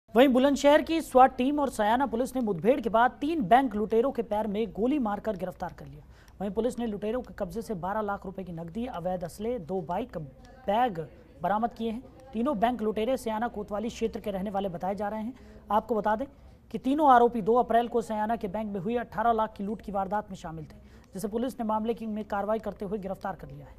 वहीं बुलंदशहर की स्वाट टीम और सयाना पुलिस ने मुठभेड़ के बाद 3 बैंक लुटेरों के पैर में गोली मारकर गिरफ्तार कर लिया। वहीं पुलिस ने लुटेरों के कब्जे से 12 लाख रुपए की नकदी, अवैध असले, 2 बाइक, बैग बरामद किए हैं। तीनों बैंक लुटेरे सयाना कोतवाली क्षेत्र के रहने वाले बताए जा रहे हैं। आपको बता दें कि तीनों आरोपी 2 अप्रैल को सयाना के बैंक में हुई 18 लाख की लूट की वारदात में शामिल थे, जिसे पुलिस ने मामले में कार्रवाई करते हुए गिरफ्तार कर लिया है।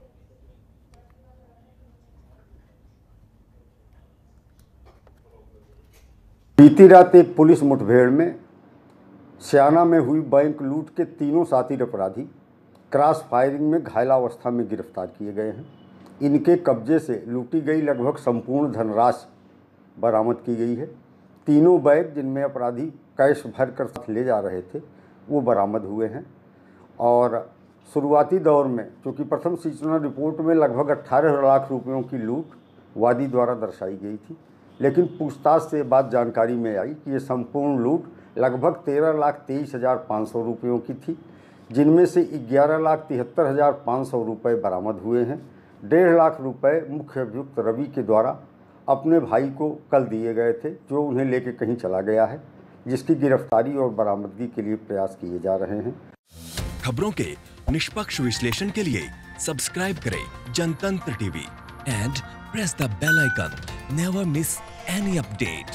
बीती रात एक पुलिस मुठभेड़ में सयाना में हुई बैंक लूट के तीनों साथी अपराधी क्रॉस फायरिंग में घायलावस्था में गिरफ्तार किए गए हैं। इनके कब्जे से लूटी गई लगभग संपूर्ण धनराशि बरामद की गई है। तीनों बैग जिनमें अपराधी कैश भर कर ले जा रहे थे वो बरामद हुए हैं। और शुरुआती दौर में चूँकि प्रथम सूचना रिपोर्ट में लगभग 18 लाख रुपयों की लूट वादी द्वारा दर्शाई गई थी, लेकिन पूछताछ से बात जानकारी में आई कि ये संपूर्ण लूट लगभग 13,23,500 रुपयों की थी, जिनमें से 11,73,500 रुपये बरामद हुए हैं। 1.5 लाख रुपए मुख्य अभियुक्त रवि के द्वारा अपने भाई को कल दिए गए थे, जो उन्हें लेके कहीं चला गया है, जिसकी गिरफ्तारी और बरामदगी के लिए प्रयास किए जा रहे हैं। खबरों के निष्पक्ष विश्लेषण के लिए सब्सक्राइब करें Jantantra TV and press the bell icon. Never miss any update.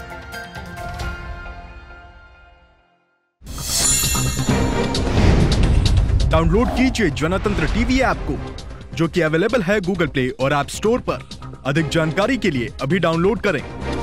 Download कीजिए जनतंत्र टीवी ऐप को, जो कि अवेलेबल है गूगल प्ले और ऐप स्टोर पर। अधिक जानकारी के लिए अभी डाउनलोड करें।